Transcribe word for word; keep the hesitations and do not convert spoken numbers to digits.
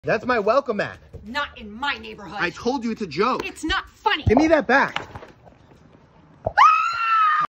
That's my welcome mat. Not in my neighborhood. I told you it's a joke. It's not funny. Give me that back.